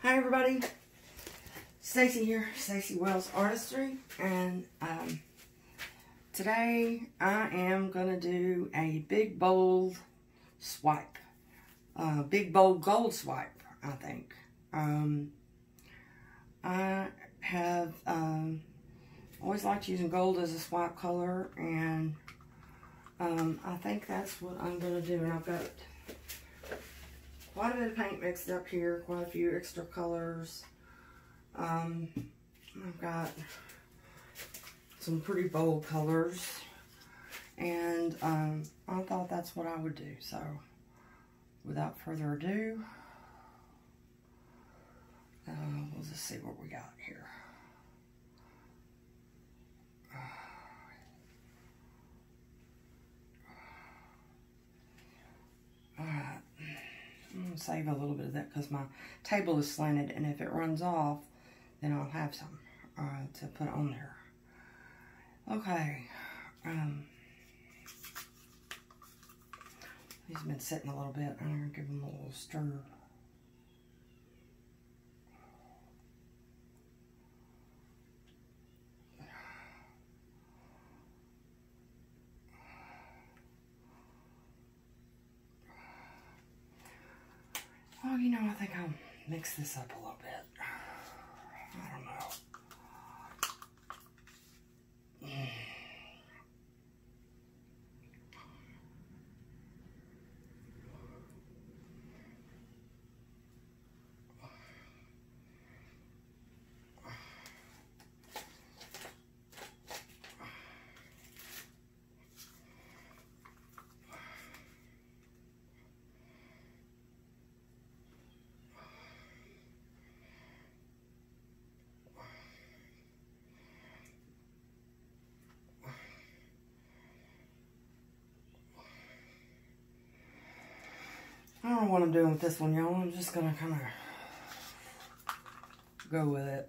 Hi everybody, Stacy here, Stacy Wells Artistry, and today I am going to do a big bold swipe, big bold gold swipe, I think. I have always liked using gold as a swipe color, and I think that's what I'm going to do. And I've got quite a bit of paint mixed up here, quite a few extra colors. I've got some pretty bold colors, and I thought that's what I would do. So without further ado, we'll just see what we got here. Alright, I'm going to save a little bit of that because my table is slanted, and if it runs off, then I'll have some to put on there. Okay, these have been sitting a little bit. I'm going to give them a little stir. Oh, you know, I think I'll mix this up a little bit. I don't know. I don't know what I'm doing with this one, y'all. I'm just going to kind of go with it.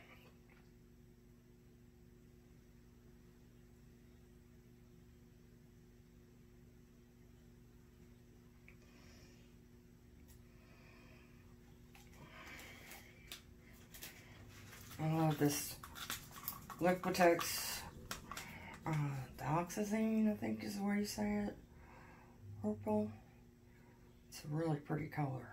I love this Liquitex dioxazine, I think is the way you say it. Purple. It's a really pretty color.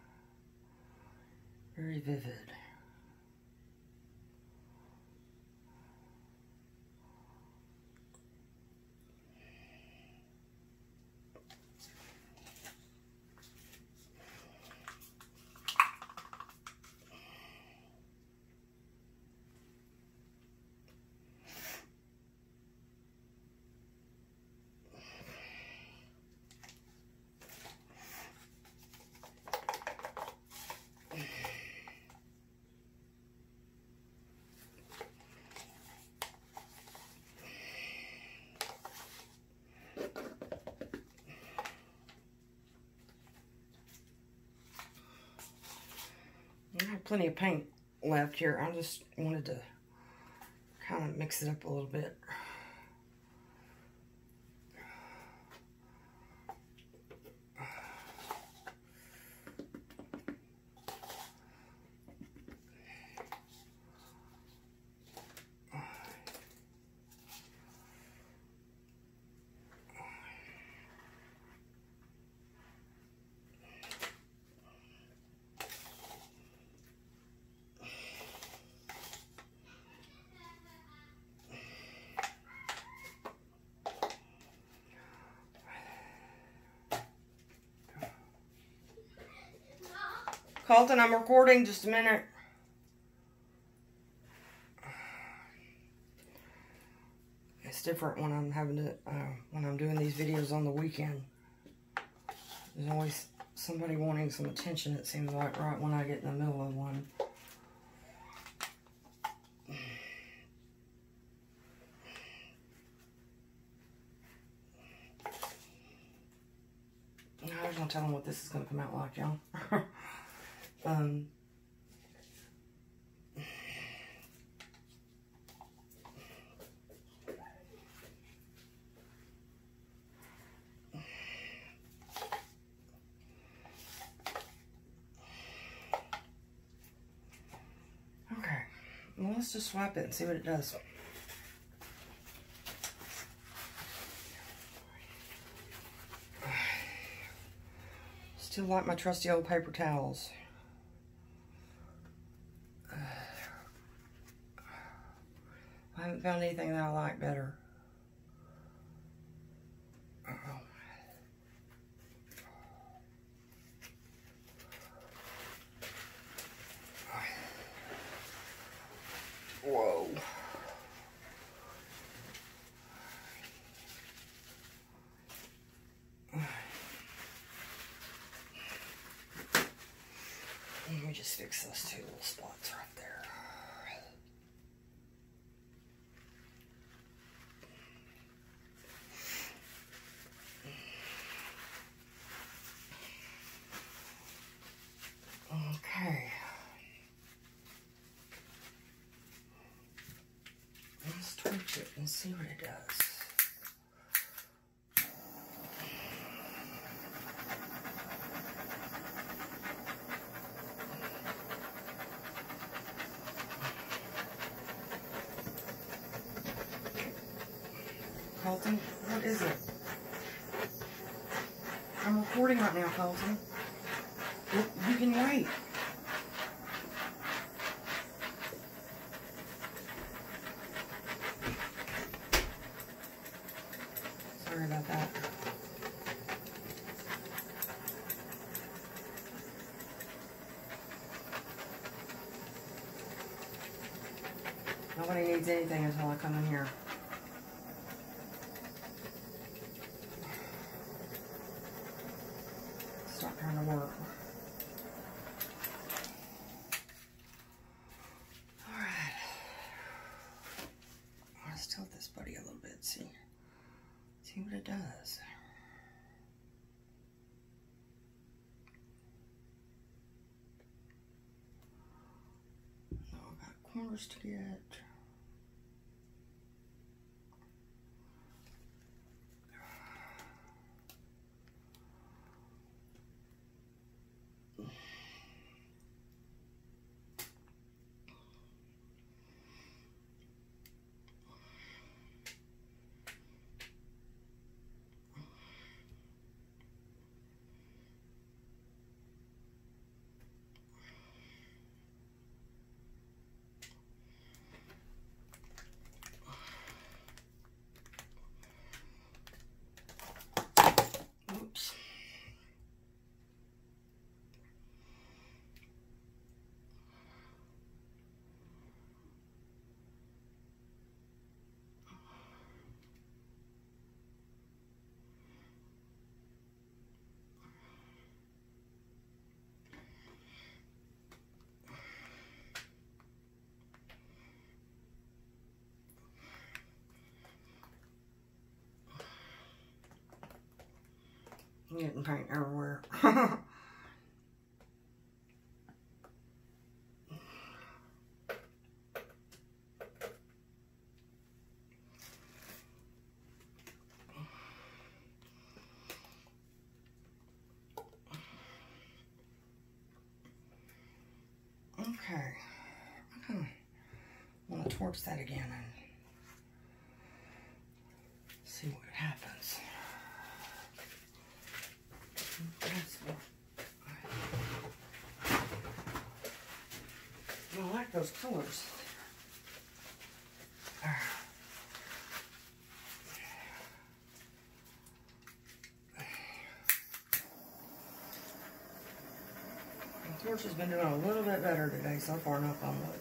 Very vivid. I have plenty of paint left here. I just wanted to kind of mix it up a little bit. Colton, I'm recording, just a minute. It's different when I'm having to, when I'm doing these videos on the weekend. There's always somebody wanting some attention, it seems like, right when I get in the middle of one. I was gonna tell them what this is gonna come out like, y'all. Well, let's just swap it and see what it does. Still like my trusty old paper towels. I haven't found anything that I like better. Whoa. Let me just fix those two little spots right there. Okay. Let's torch it and see what it does. Colton, what is it? I'm recording right now, Colton. You can wait. Sorry about that. Nobody needs anything until I come in here. Stop trying to work. Alright. Let's tilt this buddy a little bit, see what it does. Now I've got corners to get. Oops. I'm getting paint everywhere. Okay. I kind of want to torch that again and see what happens. I like those colors. The torch has been doing a little bit better today so far, knock on wood.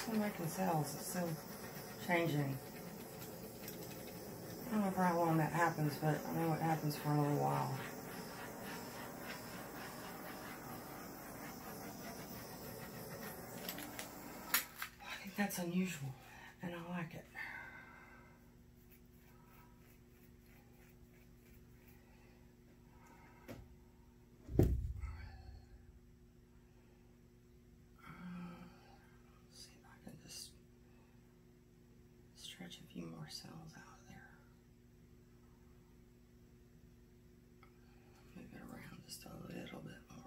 still making cells. It's still changing. I don't know for how long that happens, but I know it happens for a little while. I think that's unusual, and I like it. See if I can just stretch a few more cells out of there. Move it around just a little bit more.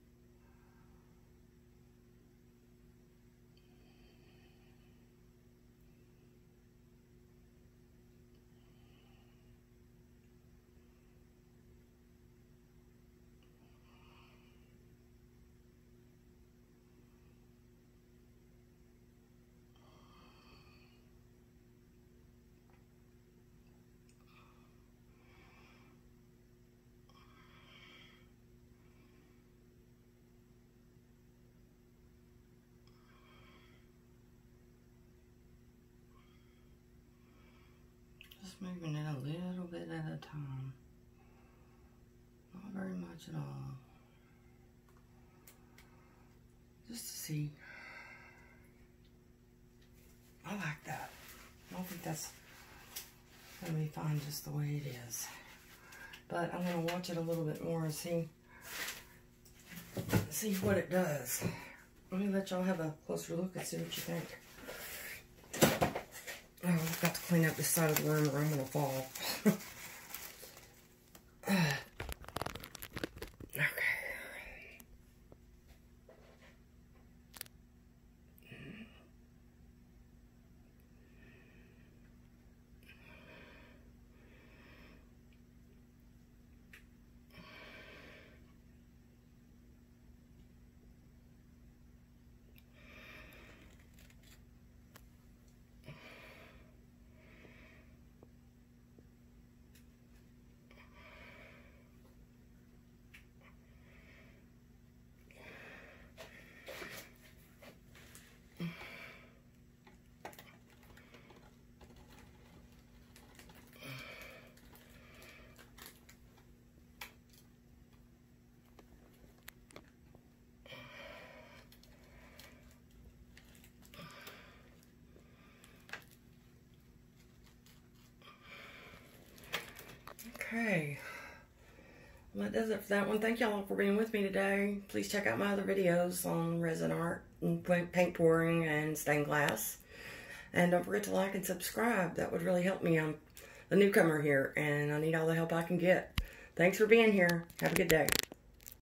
Just moving it a little bit at a time. Not very much at all. Just to see. I like that. I don't think that's going to be fine just the way it is. But I'm going to watch it a little bit more and see what it does. Let me let y'all have a closer look and see what you think. Oh, I've got to clean up this side of the room or I'm going to fall. Okay. Okay, well, that does it for that one. Thank y'all for being with me today. Please check out my other videos on resin art and paint pouring and stained glass. And don't forget to like and subscribe. That would really help me. I'm a newcomer here and I need all the help I can get. Thanks for being here. Have a good day.